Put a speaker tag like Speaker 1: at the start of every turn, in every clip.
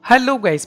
Speaker 1: Hello guys,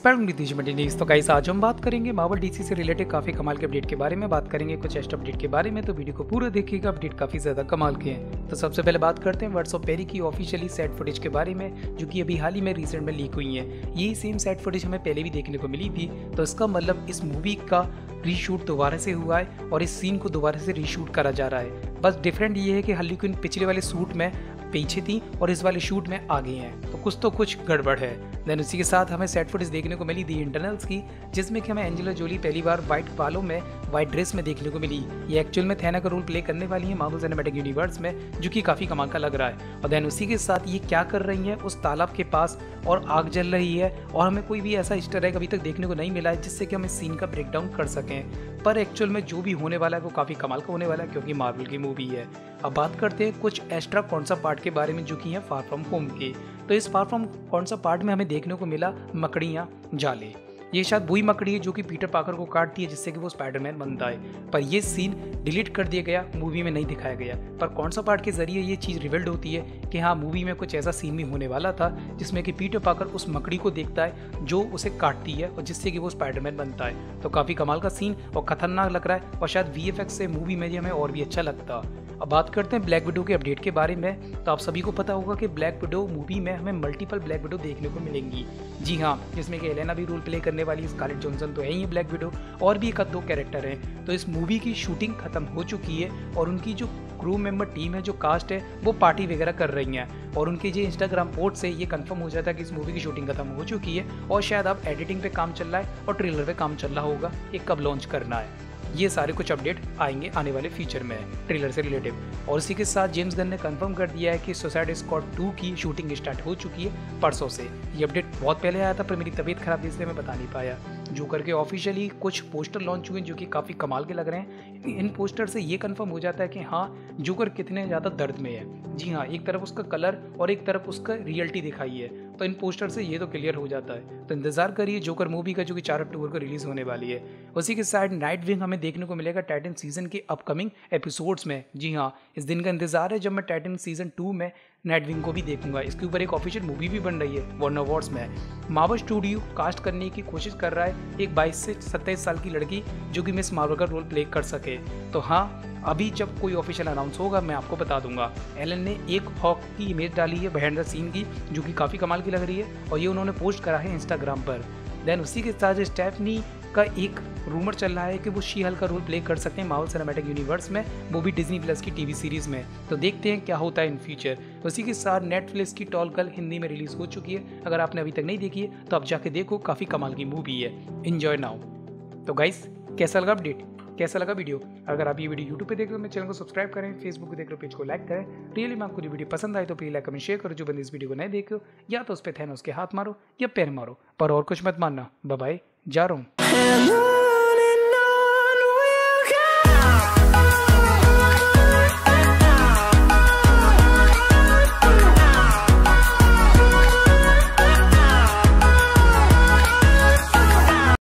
Speaker 1: तो guys आज हम बात करेंगे मार्वल डीसी से रिलेटेड काफ़ी कमाल के अपडेट के बारे में। बात करेंगे कुछ एक्स्ट्रा अपडेट के बारे में, तो वीडियो को पूरा देखिएगा। अपडेट काफ़ी ज़्यादा कमाल के हैं। तो सबसे पहले बात करते हैं वर्ड्स ऑफ पेरी की ऑफिशियली सेट फुटेज के बारे में, जो कि अभी हाल ही में रिसेंट में लीक हुई है। यही सेम सेट फुटेज हमें पहले भी देखने को मिली थी, तो इसका मतलब इस मूवी का रीशूट दोबारा से हुआ है और इस सीन को दोबारा से रीशूट करा जा रहा है। बस डिफरेंट ये है कि हार्ली क्विन पिछले वाले शूट में पीछे थी और इस वाले शूट में आगे हैं, तो कुछ गड़बड़ है। देन उसी के साथ हमें सेट फुटेज देखने को मिली दी इंटरनल्स की, जिसमें कि हमें एंजेला जोली पहली बार व्हाइट बालों में व्हाइट ड्रेस में देखने को मिली। ये एक्चुअल में थैना का रोल प्ले करने वाली है मार्वल सिनेमैटिक यूनिवर्स में, जो कि काफ़ी कमाल का लग रहा है। और देन उसी के साथ ये क्या कर रही है उस तालाब के पास, और आग जल रही है, और हमें कोई भी ऐसा ईस्टर एग अभी तक देखने को नहीं मिला है जिससे कि हम इस सीन का ब्रेक डाउन कर सकें। पर एक्चुअल में जो भी होने वाला है वो काफ़ी कमाल का होने वाला है, क्योंकि मार्वल की मूवी है। अब बात करते हैं कुछ एक्स्ट्रा कॉन्सेप्ट पार्ट के बारे में, जो कि है फार फ्रॉम होम के। तो इस फार फ्रॉम कॉन्सेप्ट पार्ट में हमें देखने को मिला मकड़ियाँ जाले। ये शायद वही मकड़ी है जो कि पीटर पाकर को काटती है जिससे कि वो स्पाइडरमैन बनता है, पर ये सीन डिलीट कर दिया गया, मूवी में नहीं दिखाया गया। पर कॉन्सेप्ट पार्ट के जरिए ये चीज़ रिवील्ड होती है कि हाँ, मूवी में कुछ ऐसा सीन भी होने वाला था जिसमें कि पीटर पाकर उस मकड़ी को देखता है जो उसे काटती है और जिससे कि वो स्पाइडरमैन बनता है। तो काफ़ी कमाल का सीन और खतरनाक लग रहा है, और शायद VFX से मूवी में ये हमें और भी अच्छा लगता। अब बात करते हैं ब्लैक विडो के अपडेट के बारे में। तो आप सभी को पता होगा कि ब्लैक विडो मूवी में हमें मल्टीपल ब्लैक विडो देखने को मिलेंगी। जी हाँ, जिसमें कि एलेना भी रोल प्ले करने वाली है, स्कारलेट जॉनसन तो है ही ब्लैक विडो, और भी एक दो कैरेक्टर हैं। तो इस मूवी की शूटिंग खत्म हो चुकी है और उनकी जो क्रू मेंबर टीम है, जो कास्ट है, वो पार्टी वगैरह कर रही हैं। और उनके जो इंस्टाग्राम पोस्ट से ये कंफर्म हो जाता है कि इस मूवी की शूटिंग खत्म हो चुकी है और शायद अब एडिटिंग पे काम चल रहा है और ट्रेलर पे काम चल रहा होगा कि कब लॉन्च करना है। ये सारे कुछ अपडेट आएंगे आने वाले फ्यूचर में ट्रेलर से रिलेटेड। और इसी के साथ जेम्स गन ने कंफर्म कर दिया है कि सुसाइड स्क्वाड 2 की शूटिंग स्टार्ट हो चुकी है परसों से। ये अपडेट बहुत पहले आया था, पर मेरी तबीयत खराब थी इसलिए मैं बता नहीं पाया। जोकर के ऑफिशियली कुछ पोस्टर लॉन्च हुए जो कि काफ़ी कमाल के लग रहे हैं। इन पोस्टर से ये कंफर्म हो जाता है कि हाँ, जोकर कितने ज़्यादा दर्द में है। जी हाँ, एक तरफ उसका कलर और एक तरफ उसका रियलिटी दिखाई है, तो इन पोस्टर से ये तो क्लियर हो जाता है। तो इंतजार करिए जोकर मूवी का, जो कि 4 अक्टूबर को रिलीज होने वाली है। उसी के साथ नाइट विंग हमें देखने को मिलेगा टाइटन सीजन के अपकमिंग एपिसोड्स में। जी हाँ, इस दिन का इंतजार है जब मैं टाइटन सीजन 2 में नाइट विंग को भी देखूंगा। इसके ऊपर एक ऑफिशियल मूवी भी बन रही है वार्नर वॉर्स में। मार्वल स्टूडियो कास्ट करने की कोशिश कर रहा है एक 22 से 27 साल की लड़की जो कि मिस मार्वल का रोल प्ले कर सके। तो हाँ, अभी जब कोई ऑफिशियल अनाउंस होगा मैं आपको बता दूंगा। एलन ने एक हॉक की इमेज डाली है बिहाइंड द सीन की, जो कि काफ़ी कमाल की लग रही है, और ये उन्होंने पोस्ट करा है इंस्टाग्राम पर। देन उसी के साथ स्टेफनी का एक रूमर चल रहा है कि वो शी हल्क का रोल प्ले कर सकते हैं मार्वल सिनेमैटिक यूनिवर्स में, वो भी डिज्नी प्लस की टीवी सीरीज में। तो देखते हैं क्या होता है इन फ्यूचर। उसी के साथ नेटफ्लिक्स की टॉल गर्ल हिंदी में रिलीज हो चुकी है। अगर आपने अभी तक नहीं देखी है तो आप जाके देखो, काफ़ी कमाल की मूवी है। Enjoy now. तो गाइस, कैसा लगा अपडेट, कैसा लगा वीडियो? अगर आप ये वीडियो यूट्यूब पे देख रहे हो मेरे चैनल को सब्सक्राइब करें, फेसबुक पे देख रहे हो पेज को लाइक करें। रियली में आपको वीडियो पसंद आए तो प्लीज लाइक कमेंट शेयर करो। जो बंदे इस वीडियो को नहीं देख रहे हो, या तो उस पर थैनोस के हाथ मारो या पैर मारो, पर और कुछ मत मानना। बाय बाय, जा रहा हूँ।